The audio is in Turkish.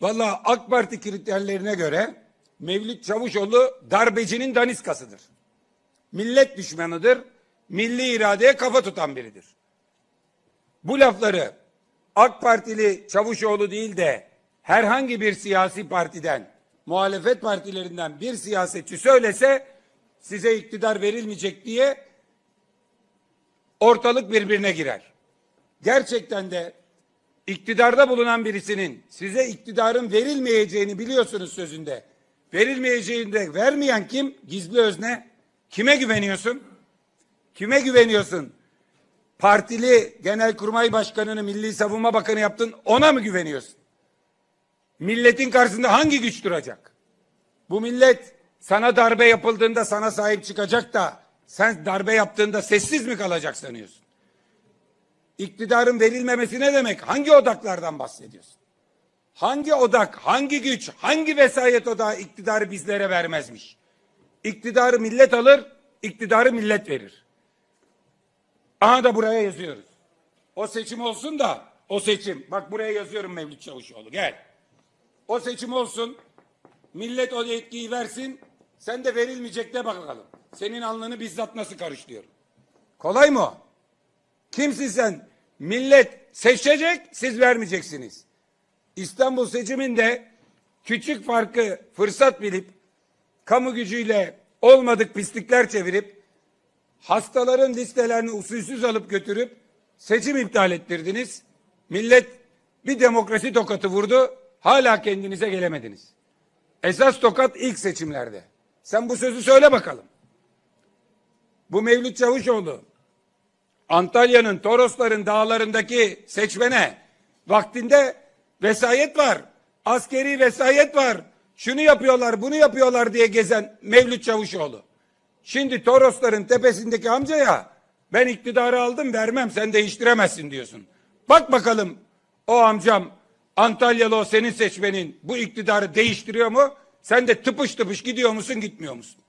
Vallahi AK Parti kriterlerine göre Mevlüt Çavuşoğlu darbecinin daniskasıdır. Millet düşmanıdır. Milli iradeye kafa tutan biridir. Bu lafları AK Partili Çavuşoğlu değil de herhangi bir siyasi partiden, muhalefet partilerinden bir siyasetçi söylese size iktidar verilmeyecek diye ortalık birbirine girer. Gerçekten de iktidarda bulunan birisinin size iktidarın verilmeyeceğini biliyorsunuz sözünde. Verilmeyeceğini de vermeyen kim? Gizli özne. Kime güveniyorsun? Kime güveniyorsun? Partili Genelkurmay Başkanı'nı Milli Savunma Bakanı yaptın, ona mı güveniyorsun? Milletin karşısında hangi güç duracak? Bu millet sana darbe yapıldığında sana sahip çıkacak da sen darbe yaptığında sessiz mi kalacak sanıyorsun? İktidarın verilmemesi ne demek? Hangi odaklardan bahsediyorsun? Hangi odak, hangi güç, hangi vesayet odağı iktidarı bizlere vermezmiş? İktidarı millet alır, iktidarı millet verir. Aha da buraya yazıyoruz. O seçim olsun da, o seçim. Bak buraya yazıyorum Mevlüt Çavuşoğlu, gel. O seçim olsun, millet o yetkiyi versin, sen de verilmeyecek de bakalım. Senin alnını bizzat nasıl karışlıyorum. Kolay mı o? Kimsin sen? Millet seçecek, siz vermeyeceksiniz. İstanbul seçiminde küçük farkı fırsat bilip, kamu gücüyle olmadık pislikler çevirip, hastaların listelerini usulsüz alıp götürüp seçim iptal ettirdiniz. Millet bir demokrasi tokatı vurdu, hala kendinize gelemediniz. Esas tokat ilk seçimlerde. Sen bu sözü söyle bakalım. Bu Mevlüt Çavuşoğlu, Antalya'nın, Torosların dağlarındaki seçmene vaktinde vesayet var, askeri vesayet var, şunu yapıyorlar, bunu yapıyorlar diye gezen Mevlüt Çavuşoğlu. Şimdi Torosların tepesindeki amcaya ben iktidarı aldım vermem sen değiştiremezsin diyorsun. Bak bakalım o amcam Antalyalı o senin seçmenin bu iktidarı değiştiriyor mu? Sen de tıpış tıpış gidiyor musun gitmiyor musun?